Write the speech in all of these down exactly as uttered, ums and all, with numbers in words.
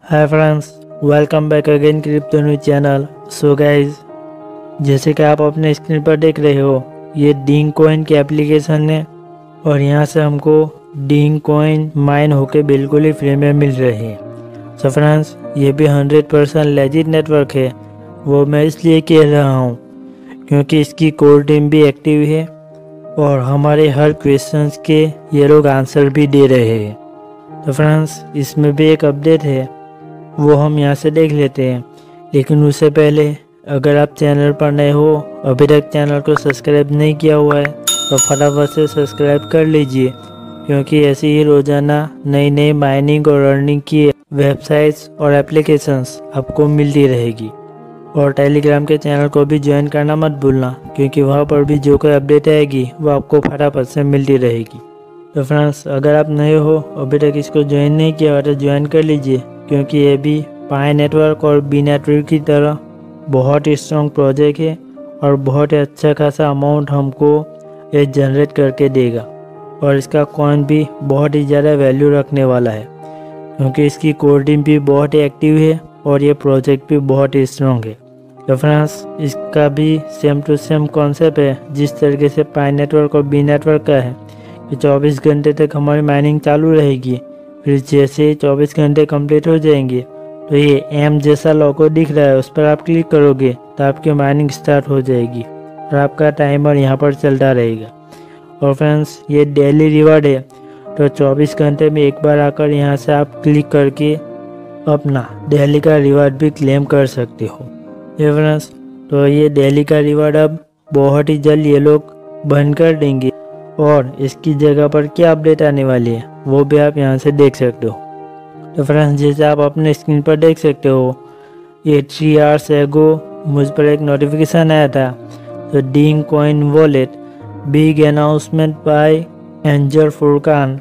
हाय friends, welcome back again crypto news channel. So guys, जैसे कि आप अपने स्क्रीन पर देख रहे हो, ये डींग कॉइन की एप्लीकेशन है और यहाँ से हमको डींग कॉइन माइन होके बिल्कुल ही फ्री में मिल रही है। सो फ्रेंड्स, ये भी हंड्रेड परसेंट लेजिट नेटवर्क है। वो मैं इसलिए कह रहा हूँ क्योंकि इसकी कोर टीम भी एक्टिव है और हमारे हर क्वेश्चंस के ये लोग आंसर भी दे रहे हैं। तो फ्रेंड्स, इसमें भी एक अपडेट है, वो हम यहाँ से देख लेते हैं। लेकिन उससे पहले अगर आप चैनल पर नए हो, अभी तक चैनल को सब्सक्राइब नहीं किया हुआ है, तो फटाफट से सब्सक्राइब कर लीजिए, क्योंकि ऐसी ही रोज़ाना नई नई माइनिंग और अर्निंग की वेबसाइट्स और एप्लीकेशंस आपको मिलती रहेगी। और टेलीग्राम के चैनल को भी ज्वाइन करना मत भूलना, क्योंकि वहाँ पर भी जो कोई अपडेट आएगी वो आपको फटाफट से मिलती रहेगी। तो फ्रेंड्स, अगर आप नए हो, अभी तक इसको ज्वाइन नहीं किया हुआ, तो ज्वाइन कर लीजिए, क्योंकि ये भी पाई नेटवर्क और बी नेटवर्क की तरह बहुत ही स्ट्रॉन्ग प्रोजेक्ट है और बहुत ही अच्छा खासा अमाउंट हमको ये जनरेट करके देगा। और इसका कॉइन भी बहुत ही ज़्यादा वैल्यू रखने वाला है, क्योंकि इसकी कोर टीम भी बहुत ही एक्टिव है और ये प्रोजेक्ट भी बहुत ही स्ट्रॉन्ग है। तो फ्रेंड्स, इसका भी सेम टू सेम कॉन्सेप्ट है जिस तरीके से पाई नेटवर्क और बी नेटवर्क का है कि चौबीस घंटे तक हमारी माइनिंग चालू रहेगी। फिर जैसे चौबीस घंटे कंप्लीट हो जाएंगे तो ये एम जैसा लोगो दिख रहा है, उस पर आप क्लिक करोगे तो आपकी माइनिंग स्टार्ट हो जाएगी और आपका टाइमर यहाँ पर चलता रहेगा। और फ्रेंड्स, ये डेली रिवार्ड है, तो चौबीस घंटे में एक बार आकर यहाँ से आप क्लिक करके अपना डेली का रिवार्ड भी क्लेम कर सकते हो। ये फ्रेंड्स, तो ये डेली का रिवार्ड अब बहुत ही जल्द ये लोग बंद कर देंगे और इसकी जगह पर क्या अपडेट आने वाली है वो भी आप यहाँ से देख सकते हो। तो फ्रेंड्स, जैसे आप अपने स्क्रीन पर देख सकते हो, ये थ्री आवर्स एगो मुझ पर एक नोटिफिकेशन आया था। तो Ding coin wallet big announcement by Angel Furqan,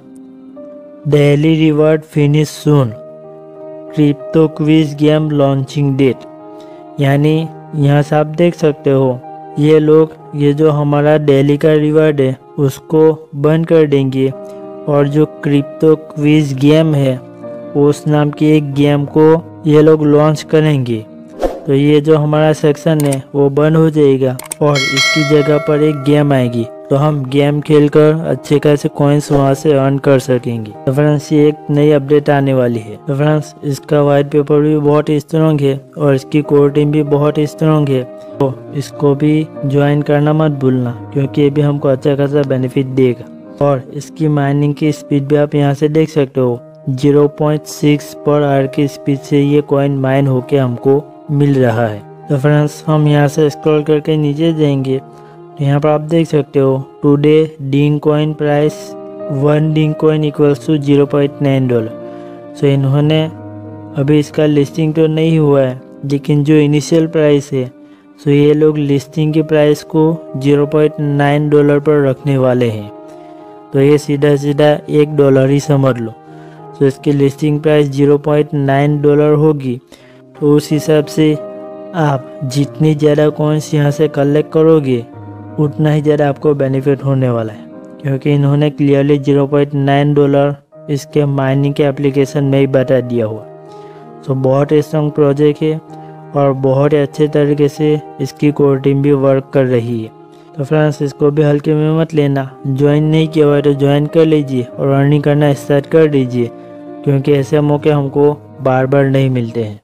daily reward finish soon, crypto quiz game launching date. यानी यहाँ से आप देख सकते हो, ये लोग ये जो हमारा डेली का रिवार्ड है उसको बंद कर देंगे और जो क्रिप्टो क्विज गेम है उस नाम की एक गेम को ये लोग लॉन्च करेंगे। तो ये जो हमारा सेक्शन है वो बंद हो जाएगा और इसकी जगह पर एक गेम आएगी, तो हम गेम खेलकर अच्छे खासे कॉइन्स वहाँ से अर्न कर सकेंगे। तो फ्रेंड्स, ये एक नई अपडेट आने वाली है। तो फ्रेंड्स, इसका वाइट पेपर भी बहुत ही स्ट्रॉन्ग है और इसकी कोर टीम भी बहुत ही स्ट्रॉन्ग है, तो इसको भी ज्वाइन करना मत भूलना, क्योंकि ये भी हमको अच्छा खासा बेनिफिट देगा। और इसकी माइनिंग की स्पीड भी आप यहाँ से देख सकते हो, zero point six per hour की स्पीड से ये कॉइन माइन होके हमको मिल रहा है। तो फ्रेंड्स, हम यहाँ से स्क्रॉल करके नीचे जाएंगे तो यहाँ पर आप देख सकते हो, today Ding coin price one Ding coin equals to zero point nine dollar. So इन्होंने अभी इसका लिस्टिंग तो नहीं हुआ है, लेकिन जो इनिशियल प्राइस है, सो ये लोग लिस्टिंग की प्राइस को ज़ीरो पॉइंट नाइन डॉलर पर रखने वाले हैं। तो ये सीधा सीधा एक डॉलर ही समझ लो। सो इसकी listing price zero point nine dollar होगी, तो उस हिसाब से आप जितनी ज़्यादा कॉइन्स यहाँ से कलेक्ट करोगे उतना ही ज़्यादा आपको बेनिफिट होने वाला है, क्योंकि इन्होंने clearly zero point nine dollar इसके माइनिंग के एप्लीकेशन में ही बता दिया हुआ। सो बहुत ही स्ट्रॉन्ग प्रोजेक्ट है और बहुत ही अच्छे तरीके से इसकी कोर टीम भी वर्क कर रही है। तो फ्रेंड्स, इसको भी हल्के में मत लेना, ज्वाइन नहीं किया हुआ है तो ज्वाइन कर लीजिए और अर्निंग करना स्टार्ट कर दीजिए, क्योंकि ऐसे मौके हमको बार बार नहीं मिलते हैं।